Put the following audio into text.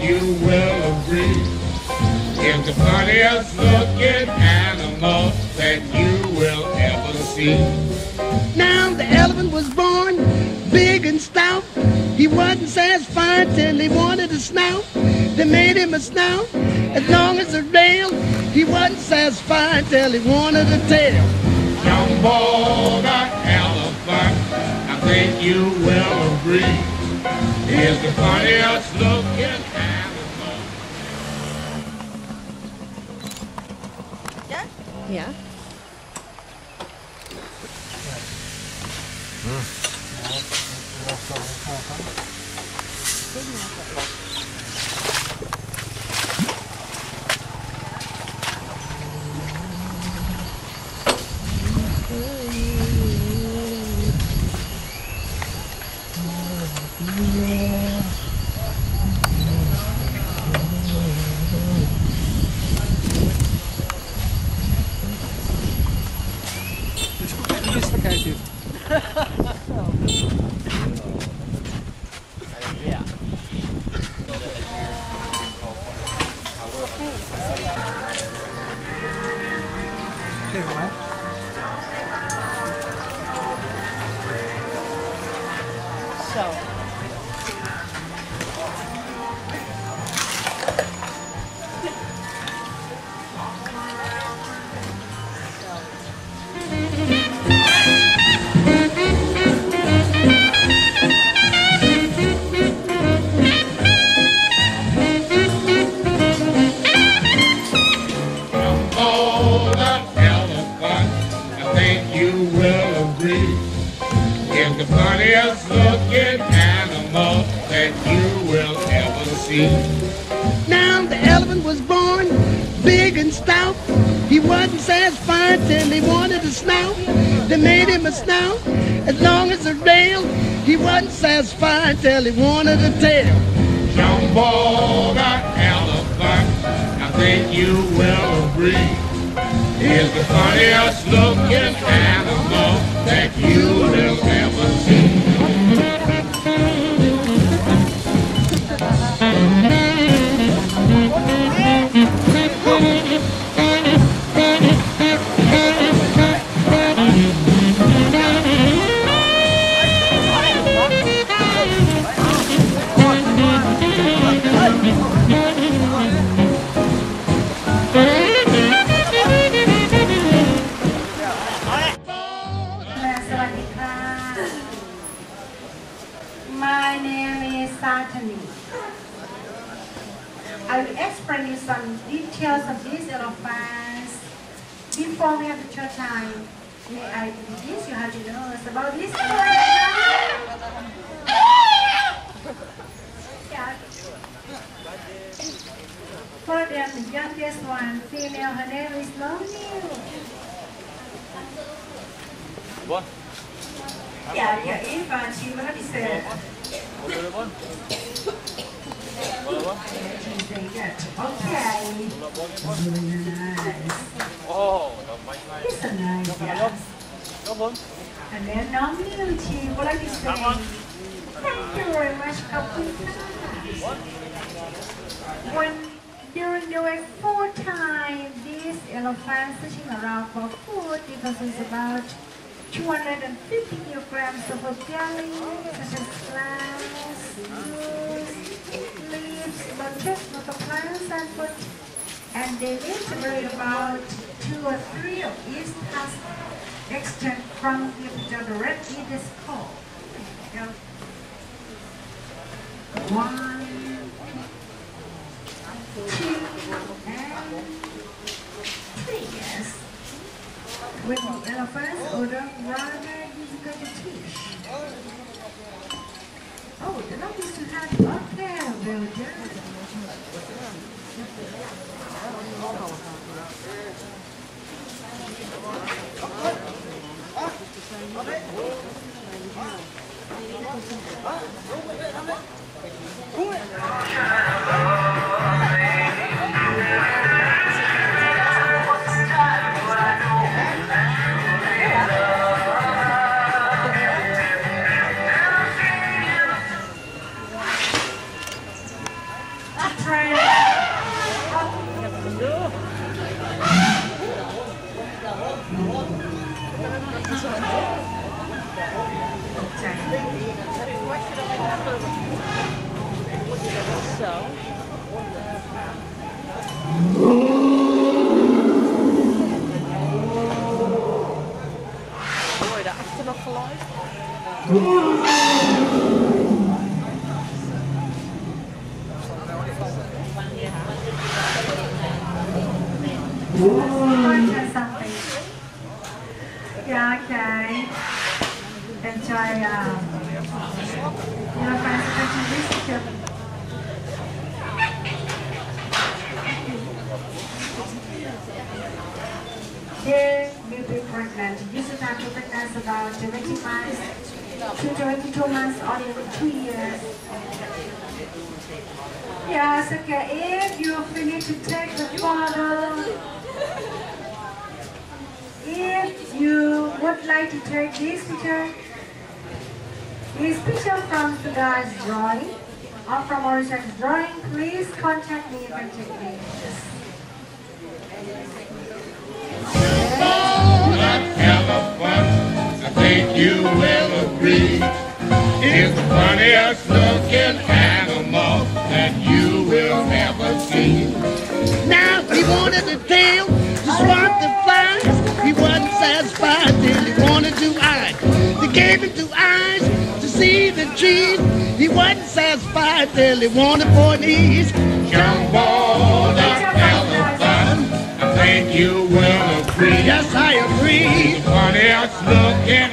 you will agree. It's the funniest looking animal that you will ever see. Now the elephant was born big and stout. He wasn't satisfied till he wanted a snout. They made him a snout as long as a rail. He wasn't satisfied till he wanted a tail. Jumbo the elephant, I think you will agree, is the funniest looking animal. Yeah? Yeah. The funniest looking animal that you will ever see. Now the elephant was born big and stout. He wasn't satisfied till he wanted a snout. They made him a snout as long as a rail. He wasn't satisfied till he wanted a tail. Jumbo the elephant, I think you will agree, is the funniest looking animal that you will ever see. My name is Satani. I will explain you some details of these elephants. Before we have the short time, may I introduce you how to know about this elephant? Yeah. For them, the youngest one, female, her name is Lonil. What? Yeah, yeah, infant, she will be said. Okay. Oh, It's a nice guy. And then normally she would like to say, thank you very much, when during the week 4 times, this elephant searching around for food because it's about 250 kilograms of a belly, such as flowers, leaves, bunches of plants and fruit. And they live to breed about 2 or 3 of each has extent from the red meat is called. 1, 2, and 3, yes. When the elephants order rather difficult to teach. Oh, the dog is to have okay, well done. friend. Hoor je daarachter nog geluid? Something. Yeah, okay. Enjoy your friends contribution. They will be pregnant. You should have to pregnant about 20 months to 22 months or even 2 years. Yes, okay. If you finish to take the photo, if you would like to take this picture from the guy's drawing or from Orisha's drawing, please contact me if I take this. Elephant, I think you will agree, is the funniest looking animal that you will ever see. Now he wanted a tail to swat the flies. He wasn't satisfied till he wanted 2 eyes. They gave him 2 eyes to see the trees. He wasn't satisfied till he wanted 4 knees. Jump on the elephant, I think you will agree. Yes, I agree. Funniest looking